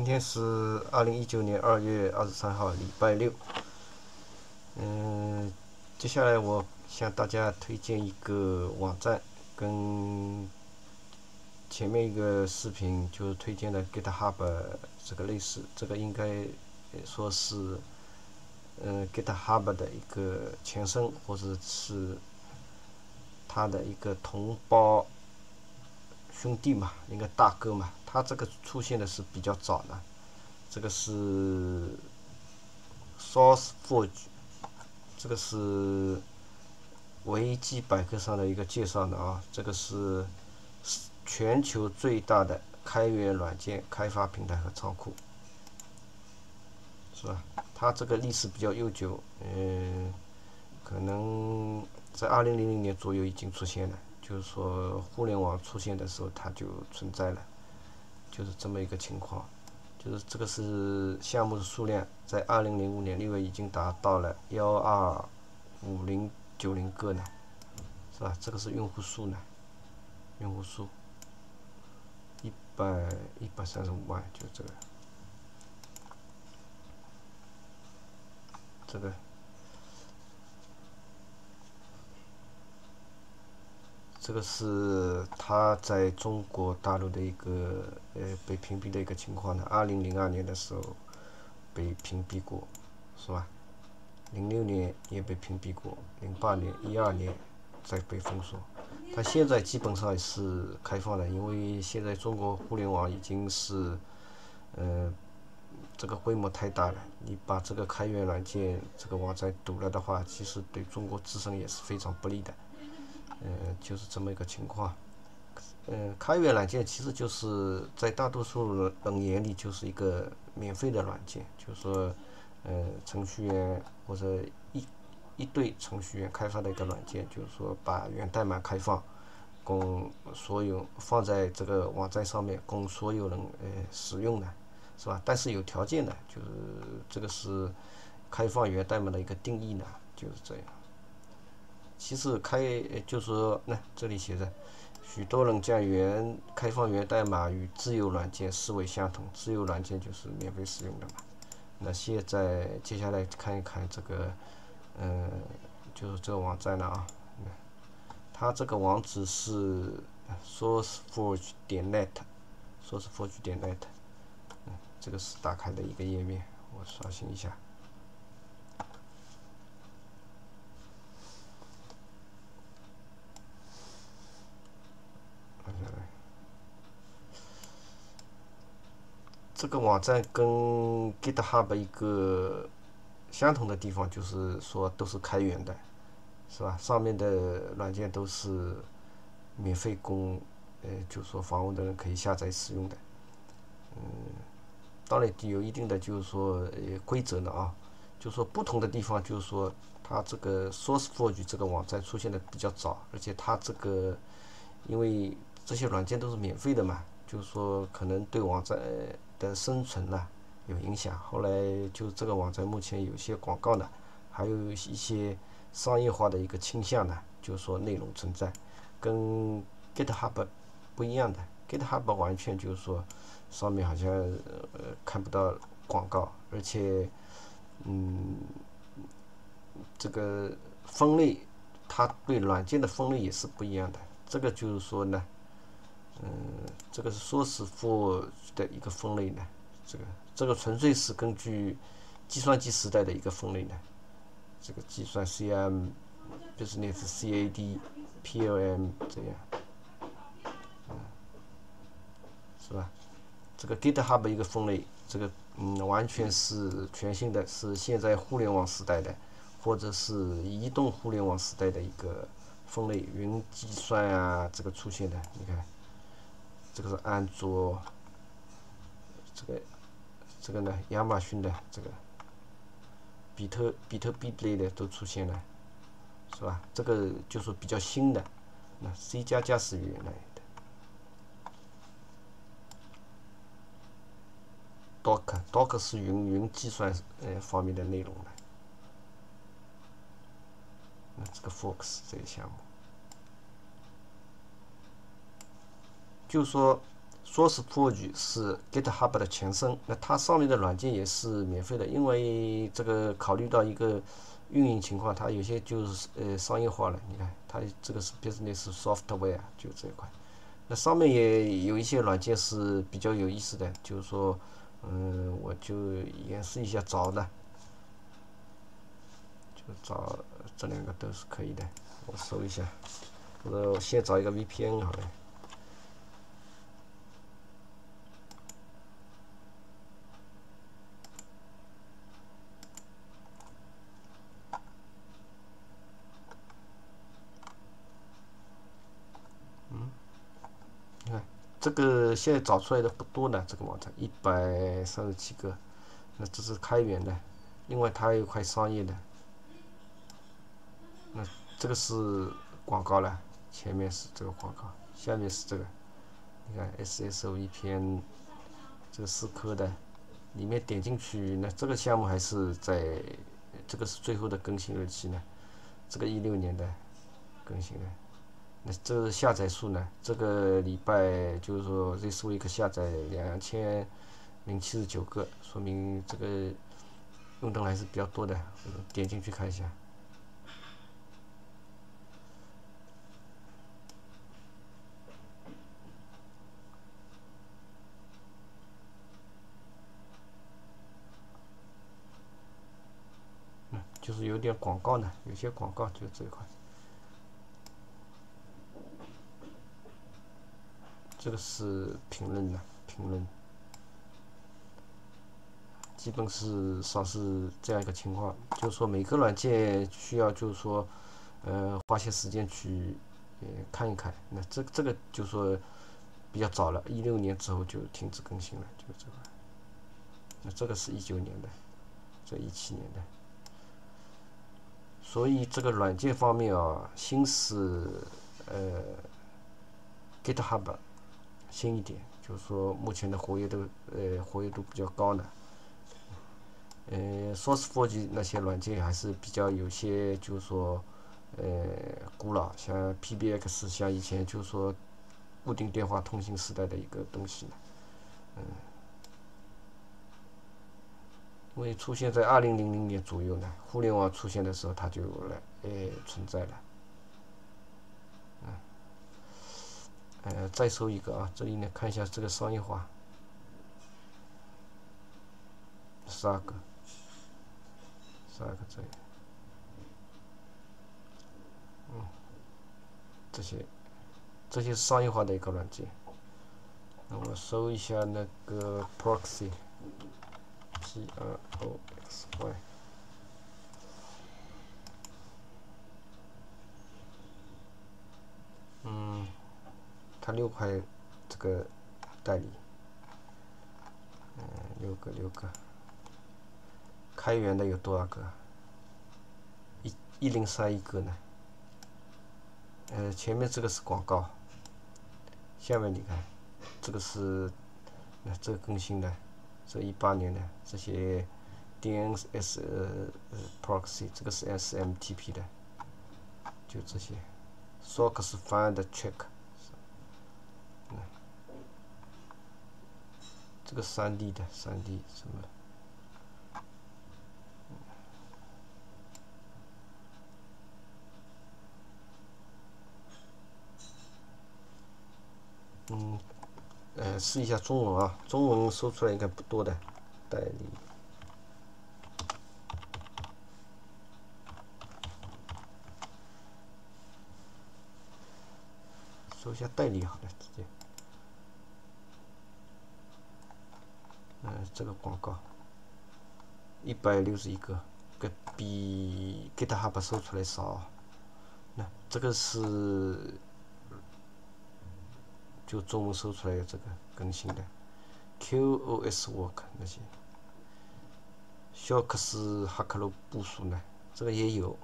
天是2019年2月23号，礼拜六。接下来我向大家推荐一个网站，跟前面一个视频就是推荐的 GitHub 这个类似，这个应该说是GitHub 的一个前身，或者是它的一个同胞兄弟嘛，应该大哥嘛。它这个出现的是比较早的，这个是 SourceForge， 这个是维基百科上的一个介绍的啊。这个是全球最大的开源软件开发平台和仓库，是吧？它这个历史比较悠久，可能在2000年左右已经出现了，就是说互联网出现的时候它就存在了，就是这么一个情况。就是这个是项目的数量，在2005年6月已经达到了125,090个呢，是吧？这个是用户数呢，用户数135万，就这个这个是他在中国大陆的一个被屏蔽的一个情况呢。2002年的时候被屏蔽过，是吧？06年也被屏蔽过，08年、12年再被封锁。它现在基本上是开放的，因为现在中国互联网已经是，这个规模太大了。你把这个开源软件这个网站堵了的话，其实对中国自身也是非常不利的。就是这么一个情况。开源软件其实就是在大多数人眼里就是一个免费的软件，就是说，程序员或者一对程序员开发的一个软件，就是说把源代码开放，供所有放在这个网站上面供所有人使用的，是吧？但是有条件的，就是这个是开放源代码的一个定义呢，就是这样。其实就是说，那这里写着，许多人将开放源代码与自由软件视为相同，自由软件就是免费使用的嘛。那接下来看一看这个，就是这个网站了啊。它这个网址是 sourceforge.net，sourceforge.net，这个是打开的一个页面，我刷新一下。这个网站跟 GitHub 一个相同的地方就是说都是开源的，是吧？上面的软件都是免费供，就是说访问的人可以下载使用的。当然有一定的就是说规则的啊，就是说不同的地方就是说它这个 SourceForge 这个网站出现的比较早，而且它这个因为这些软件都是免费的嘛，就是说可能对网站的生存呢有影响。后来就这个网站目前有些广告呢，还有一些商业化的一个倾向呢，就是说内容存在，跟 GitHub 不一样的。GitHub 完全就是说上面好像看不到广告，而且这个分类，它对软件的分类也是不一样的。这个就是说呢，这个是说是 for 的一个分类呢，这个纯粹是根据计算机时代的一个分类呢。这个计算 CM Business CAD PLM 这样，是吧？这个 GitHub 一个分类，这个完全是全新的，是现在互联网时代的，或者是移动互联网时代的一个分类，云计算啊这个出现的。你看，这个是安卓，这个呢，亚马逊的这个，比特币类的都出现了，是吧？这个就是比较新的，那 C++ 是原来的，Docker 是云计算方面的内容的。那这个 Fox 这个项目，就是说 SourceForge 是 GitHub 的前身，那它上面的软件也是免费的，因为这个考虑到一个运营情况，它有些就是商业化了。你看，它这个是 Business Software 就这一块。那上面也有一些软件是比较有意思的，就是说，我就演示一下找的，就找这两个都是可以的。我搜一下，或者我先找一个 VPN 好了。你看，这个现在找出来的不多呢，这个网站137个，那这是开源的，另外它还有块商业的，那这个是广告了，前面是这个广告，下面是这个，你看 SSVPN 这个4颗的，里面点进去，那这个项目还是在，这个是最后的更新日期呢，这个16年的更新的。那这个下载数呢？这个礼拜就是说 this week 下载2079个，说明这个用的还是比较多的。点进去看一下。就是有点广告呢，有些广告就这一块。这个是评论的，评论。基本上是这样一个情况，就是说每个软件需要就是说，花些时间去看一看。那这个就是说比较早了，16年之后就停止更新了，就这个。那这个是19年的，这17年的。所以这个软件方面啊，新是GitHub 新一点，就是说目前的活跃度比较高的。SourceForge 那些软件还是比较有些，就是说，古老，像 PBX， 像以前就是说固定电话通信时代的一个东西呢。因为出现在2000年左右呢，互联网出现的时候它就存在了。再搜一个啊，这里呢看一下这个商业化，12个这里，这些是商业化的一个软件。那我搜一下那个 proxy，Proxy，它6块这个代理，六个，开源的有多少个？1031个呢。前面这个是广告，下面你看，这个是这个更新的，这18年的这些 DNS proxy， 这个是 SMTP 的，就这些 SOCKS find check， 这个3D 的3D 什么？试一下中文啊，中文搜出来应该不多的代理。搜一下代理好了，直接。这个广告161个，比 GitHub 搜出来少。那这个是就中文搜出来的这个更新的 QoS Work 那些。Shulk 是哈克罗部署呢，这个也有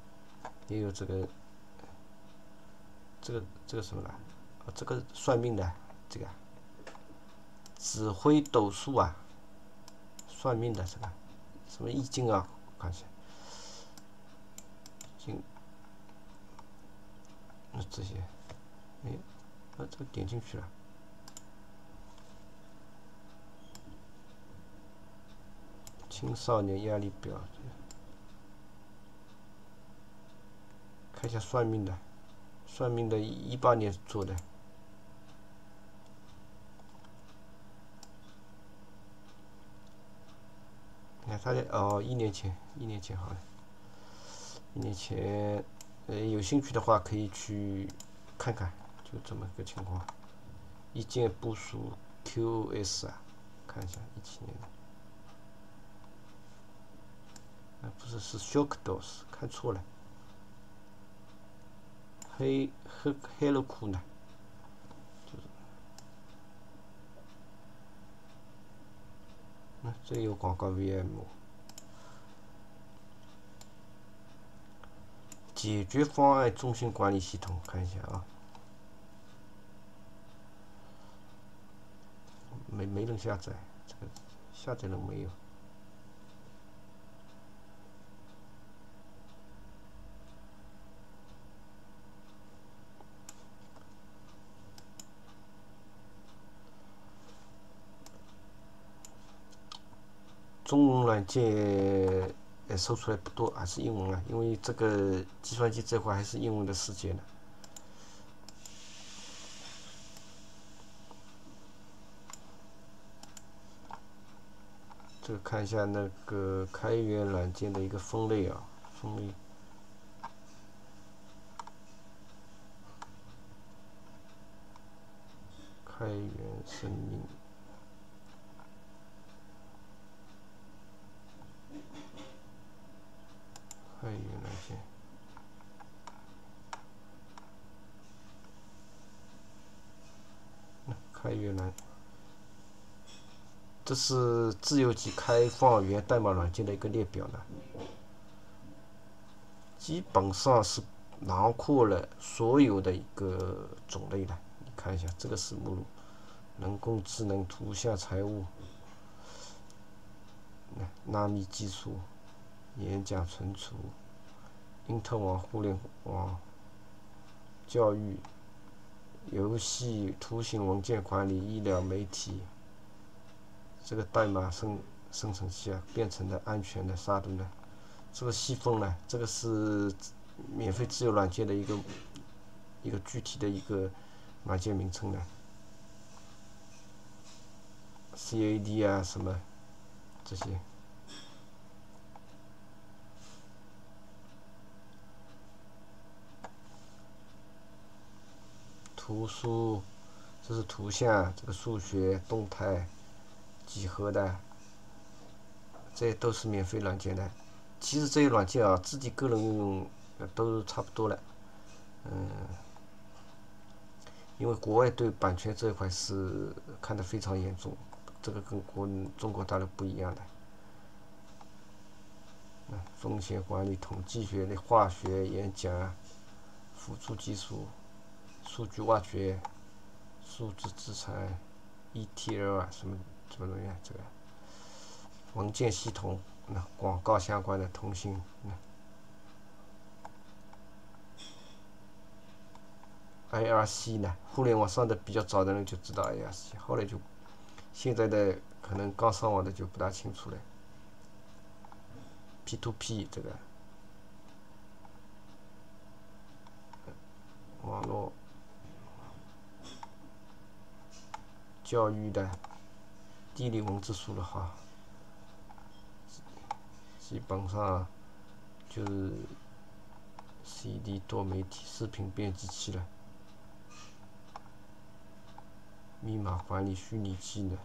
这个什么了？这个算命的这个指挥斗数啊，算命的这个什么易经啊，我看一下，这些，这个点进去了， 青少年压力表，看一下算命的18年做的。你看他的1年前好了，1年前，有兴趣的话可以去看看，就这么个情况。一键部署 QS 啊，看一下17年的，不是是 Shockdos， 看错了，黑了库呢，这有广告 VM。解决方案中心管理系统，看一下啊，没人下载，这个下载了没有？中文软件搜出来不多，还是英文了，因为这个计算机这块还是英文的世界呢。这个看一下那个开源软件的一个分类啊，开源声明。开源软件，开源软，这是自由级开放源代码软件的一个列表呢，基本上是囊括了所有的一个种类的。你看一下，这个是目录，人工智能、图像、财务、纳米技术、演讲存储、因特网、互联网、教育、游戏、图形文件管理、医疗、媒体。这个代码生成器啊，变成的安全的、杀毒的。这个细分呢，这个是免费自由软件的一个具体的一个软件名称呢。CAD 啊什么这些。图书，这是图像，这个数学、动态、几何的，这些都是免费软件的。其实这些软件啊，自己个人应用都差不多了，因为国外对版权这一块是看得非常严重，这个跟中国大陆不一样的。风险管理、统计学的、化学、演讲、辅助技术、数据挖掘、数字资产、ETL 啊什么东西啊，这个文件系统，广告相关的通信。IRC 呢，互联网上的比较早的人就知道 IRC， 后来就现在的可能刚上网的就不大清楚了。P2P 这个网络教育的地理文字输入法，基本上就是 CD 多媒体视频编辑器了，密码管理虚拟机呢，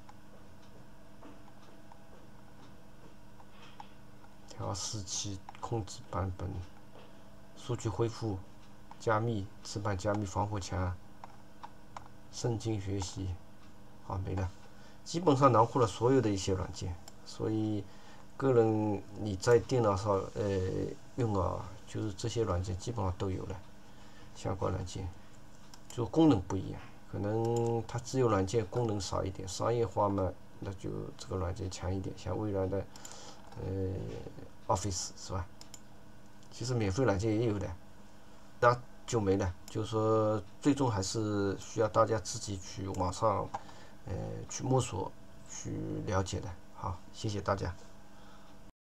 调试器控制版本，数据恢复、加密、磁盘加密防火墙、圣经学习，好没了，基本上囊括了所有的一些软件，所以个人你在电脑上用啊，就是这些软件基本上都有了，相关软件，就功能不一样，可能它自有软件功能少一点，商业化嘛，那就这个软件强一点，像微软的Office 是吧？其实免费软件也有的，那就没了。就是说，最终还是需要大家自己去网上去摸索、去了解的。好，谢谢大家。